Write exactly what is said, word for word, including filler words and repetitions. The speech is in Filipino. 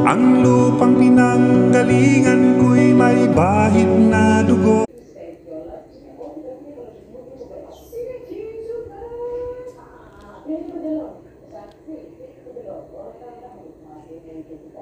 Ang lupang pinanggalingan ko'y may bahid na dugo.